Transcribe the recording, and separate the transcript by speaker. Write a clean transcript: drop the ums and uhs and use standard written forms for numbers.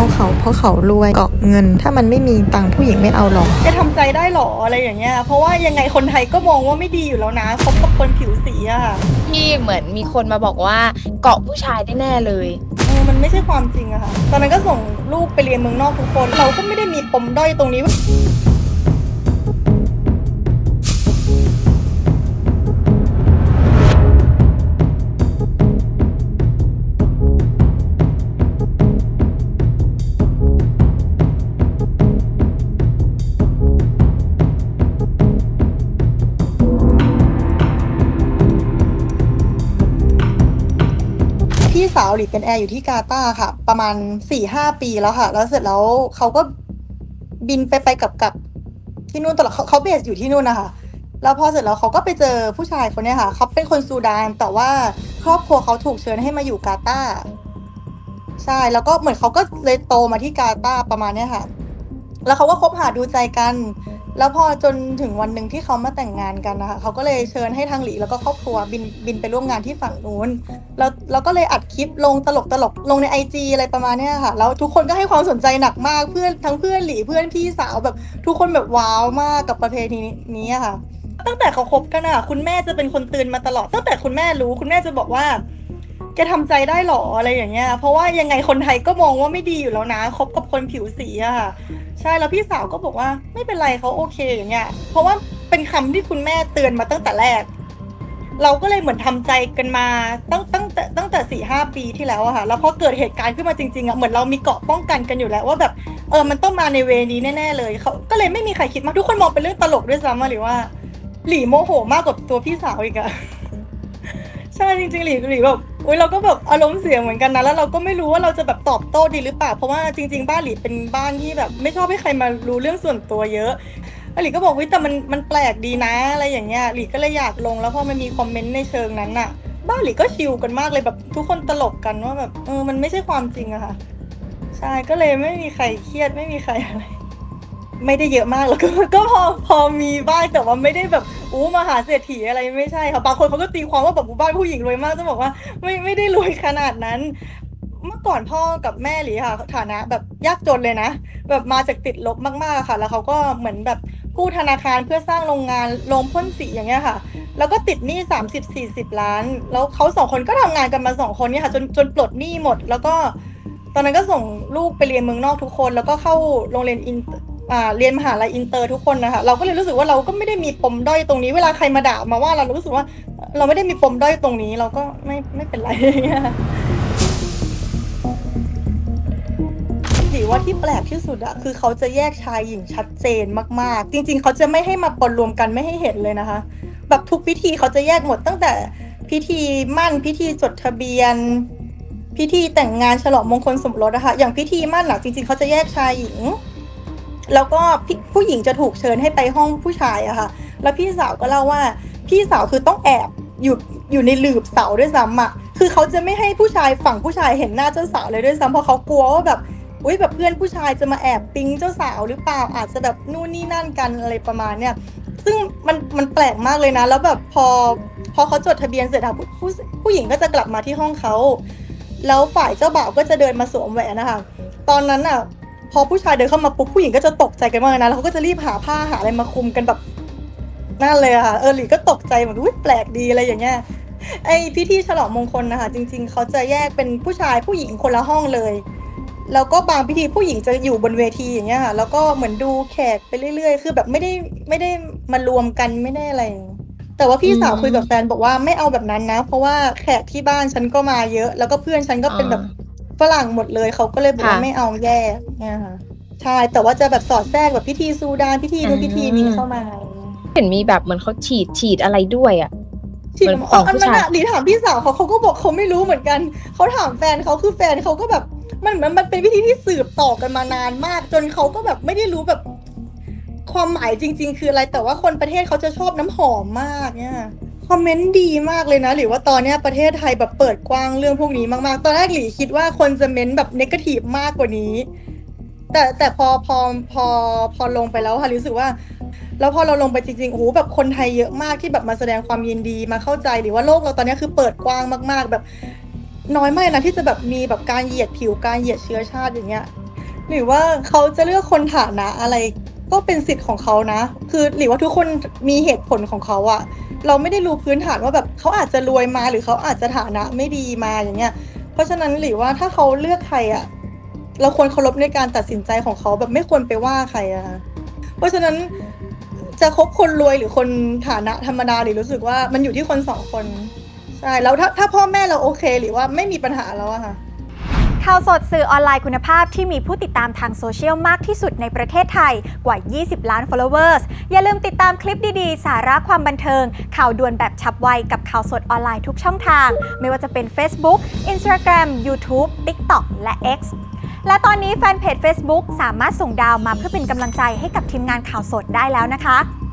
Speaker 1: เพราะเขารวยเกาะเงินถ้ามันไม่มีตังค์ผู้หญิงไม่เอาหรอก
Speaker 2: จะทำใจได้หรออะไรอย่างเงี้ยเพราะว่ายังไงคนไทยก็มองว่าไม่ดีอยู่แล้วนะคบกับคนผิวสีอะค่ะ
Speaker 3: ที่เหมือนมีคนมาบอกว่าเกาะผู้ชายได้แน่เลย
Speaker 2: มันไม่ใช่ความจริงอะค่ะตอนนั้นก็ส่งลูกไปเรียนเมืองนอกทุกคนเราก็ไม่ได้มีปมด้อยตรงนี้พี่สาวหลีเป็นแอร์อยู่ที่กาตาร์ค่ะประมาณ 4-5 ปีแล้วค่ะแล้วเสร็จแล้วเขาก็บินไปกับที่นู่นตลอดเขาเบสอยู่ที่นู่นนะคะแล้วพอเสร็จแล้วเขาก็ไปเจอผู้ชายคนนี้ค่ะเขาเป็นคนซูดานแต่ว่าครอบครัวเขาถูกเชิญให้มาอยู่กาตาร์ใช่แล้วก็เหมือนเขาก็เลยโตมาที่กาตาร์ประมาณนี้ค่ะแล้วเขาก็คบหาดูใจกันแล้วพอจนถึงวันหนึ่งที่เขามาแต่งงานกันนะคะเขาก็เลยเชิญให้ทางหลีแล้วก็ครอบครัวบินไปร่วมงานที่ฝั่งนู้นแล้วก็เลยอัดคลิปลงตลกลงใน IG อะไรประมาณนี้ค่ะแล้วทุกคนก็ให้ความสนใจหนักมากเพื่อนทั้งเพื่อนหลีเพื่อนพี่สาวแบบทุกคนแบบว้าวมากกับประเพณีนี้ค่ะตั้งแต่เขาคบกันอะคุณแม่จะเป็นคนเตือนมาตลอดตั้งแต่คุณแม่รู้คุณแม่จะบอกว่าแกทำใจได้หรออะไรอย่างเงี้ยเพราะว่ายังไงคนไทยก็มองว่าไม่ดีอยู่แล้วนะคบกับคนผิวสีอะค่ะใช่แล้วพี่สาวก็บอกว่าไม่เป็นไรเขาโอเคอย่างเงี้ยเพราะว่าเป็นคำที่คุณแม่เตือนมาตั้งแต่แรกเราก็เลยเหมือนทำใจกันมาตั้งแต่ 4-5 ปีที่แล้วอะค่ะแล้วพอเกิดเหตุการณ์ขึ้นมาจริงๆอะเหมือนเรามีเกราะป้องกันกันอยู่แล้วว่าแบบมันต้องมาในเวนี้แน่ๆเลยเขาก็เลยไม่มีใครคิดมากทุกคนมองเป็นเรื่องตลกด้วยซ้ำหรือว่าหลีโมโหมากกว่าตัวพี่สาวอีกอะใช่จริงๆหลีแบบเราก็แบบอารมณ์เสียเหมือนกันนะแล้วเราก็ไม่รู้ว่าเราจะแบบตอบโต้ดีหรือเปล่าเพราะว่าจริงๆบ้านหลีเป็นบ้านที่แบบไม่ชอบให้ใครมารู้เรื่องส่วนตัวเยอะหลีก็บอกแต่มันแปลกดีนะอะไรอย่างเงี้ยหลีก็เลยอยากลงแล้วพอมันมีคอมเมนต์ในเชิงนั้นน่ะบ้านหลีก็ชิลกันมากเลยแบบทุกคนตลกกันว่าแบบมันไม่ใช่ความจริงอะค่ะใช่ก็เลยไม่มีใครเครียดไม่มีใครอะไรไม่ได้เยอะมากแล้วก็พอมีบ้างแต่ว่าไม่ได้แบบมหาเศรษฐีอะไรไม่ใช่ค่ะบางคนเขาก็ตีความว่าแบบบ้านผู้หญิงรวยมากจะบอกว่าไม่ได้รวยขนาดนั้นเมื่อก่อนพ่อกับแม่หลีค่ะฐานะแบบยากจนเลยนะแบบมาจากติดลบมากๆค่ะแล้วเขาก็เหมือนแบบกู้ธนาคารเพื่อสร้างโรงงานโรงพ่นสีอย่างเงี้ยค่ะแล้วก็ติดหนี้30-40 ล้านแล้วเขา2 คนก็ทำงานกันมา2 คนเนี่ยค่ะจนปลดหนี้หมดแล้วก็ตอนนั้นก็ส่งลูกไปเรียนเมืองนอกทุกคนแล้วก็เข้าโรงเรียนเรียนมหาลัยอินเตอร์ทุกคนนะคะเราก็เลยรู้สึกว่าเราก็ไม่ได้มีปมด้อยตรงนี้เวลาใครมาด่ามาว่าเรารู้สึกว่าเราไม่ได้มีปมด้อยตรงนี้เราก็ไม่เป็นไรหรือว่าที่แปลกที่สุดอะคือเขาจะแยกชายหญิงชัดเจนมากๆจริงๆเขาจะไม่ให้มาปนรวมกันไม่ให้เห็นเลยนะคะแบบทุกพิธีเขาจะแยกหมดตั้งแต่พิธีมั่นพิธีจดทะเบียนพิธีแต่งงานฉลองมงคลสมรสนะคะอย่างพิธีมั่นอะจริงๆเขาจะแยกชายหญิงแล้วก็ผู้หญิงจะถูกเชิญให้ไปห้องผู้ชายอะค่ะแล้วพี่สาวก็เล่าว่าพี่สาวคือต้องแอบอยู่ในหลืบเสาด้วยซ้ำอะคือเขาจะไม่ให้ผู้ชายฝั่งผู้ชายเห็นหน้าเจ้าสาวเลยด้วยซ้ำเพราะเขากลัวว่าแบบแบบเพื่อนผู้ชายจะมาแอบปิ๊งเจ้าสาวหรือเปล่าอาจจะแบบนู่นนี่นั่นกันอะไรประมาณเนี้ยซึ่งมันแปลกมากเลยนะแล้วแบบพอเขาจดทะเบียนเสร็จค่ะผู้หญิงก็จะกลับมาที่ห้องเขาแล้วฝ่ายเจ้าบ่าวก็จะเดินมาสวมแหวนนะคะตอนนั้นอ่ะพอผู้ชายเดินเข้ามาปุ๊บผู้หญิงก็จะตกใจกันมากนะแล้วเขาก็จะรีบหาผ้าหาอะไรมาคลุมกันแบบนั่นเลยค่ะหลีก็ตกใจเหมือนแปลกดีอะไรอย่างเงี้ยไอพิธีฉลองมงคลนะคะจริงๆเขาจะแยกเป็นผู้ชายผู้หญิงคนละห้องเลยแล้วก็บางพิธีผู้หญิงจะอยู่บนเวทีอย่างเงี้ยค่ะแล้วก็เหมือนดูแขกไปเรื่อยๆคือแบบไม่ได้มารวมกันไม่ได้อะไรแต่ว่าพี่สาวคุยกับแฟนบอกว่าไม่เอาแบบนั้นนะเพราะว่าแขกที่บ้านฉันก็มาเยอะแล้วก็เพื่อนฉันก็เป็นแบบฝรั่งหมดเลยเขาก็เลยบอกว่าไม่เอาแยกเนี่ยค่ะใช่แต่ว่าจะแบบสอดแทรกแบบพิธีซูดานพิธีนู้นพิธีนี้เข้ามา
Speaker 3: เห็นมีแบบเหมือนเขาฉีดอะไรด้วยอ่ะ
Speaker 2: เหมือนอันนั้นอะหลีถามพี่สาวเขาก็บอกเขาไม่รู้เหมือนกันเขาถามแฟนเขาคือแฟนเขาก็แบบมันเป็นพิธีที่สืบต่อกันมานานมากจนเขาก็แบบไม่ได้รู้แบบความหมายจริงๆคืออะไรแต่ว่าคนประเทศเขาจะชอบน้ำหอมมากเนี่ยคอมเมนต์ดีมากเลยนะหรือว่าตอนนี้ประเทศไทยแบบเปิดกว้างเรื่องพวกนี้มากๆตอนแรกหลีคิดว่าคนจะเม้นแบบเนกาทีฟมากกว่านี้แต่พอลงไปแล้วค่ะรู้สึกว่าแล้วพอเราลงไปจริงๆโอ้โหแบบคนไทยเยอะมากที่แบบมาแสดงความยินดีมาเข้าใจหรือว่าโลกเราตอนนี้คือเปิดกว้างมากๆแบบน้อยมากนะที่จะแบบมีแบบการเหยียดผิวการเหยียดเชื้อชาติอย่างเงี้ยหรือว่าเขาจะเลือกคนฐานะอะไรก็เป็นสิทธิ์ของเขานะคือหรือว่าทุกคนมีเหตุผลของเขาอะเราไม่ได้รู้พื้นฐานว่าแบบเขาอาจจะรวยมาหรือเขาอาจจะฐานะไม่ดีมาอย่างเงี้ยเพราะฉะนั้นหรือว่าถ้าเขาเลือกใครอะเราควรเคารพในการตัดสินใจของเขาแบบไม่ควรไปว่าใครอะเพราะฉะนั้นจะคบคนรวยหรือคนฐานะธรรมดาหรือรู้สึกว่ามันอยู่ที่คนสองคนใช่แล้วถ้าพ่อแม่เราโอเคหรือว่าไม่มีปัญหาแล้วอะค่ะ
Speaker 4: ข่าวสดสื่อออนไลน์คุณภาพที่มีผู้ติดตามทางโซเชียลมากที่สุดในประเทศไทยกว่า20 ล้าน followers อย่าลืมติดตามคลิปดีๆสาระความบันเทิงข่าวด่วนแบบฉับไวกับข่าวสดออนไลน์ทุกช่องทางไม่ว่าจะเป็น Facebook Instagram YouTube TikTok และ X และตอนนี้แฟนเพจ Facebook สามารถส่งดาวมาเพื่อเป็นกำลังใจให้กับทีมงานข่าวสดได้แล้วนะคะ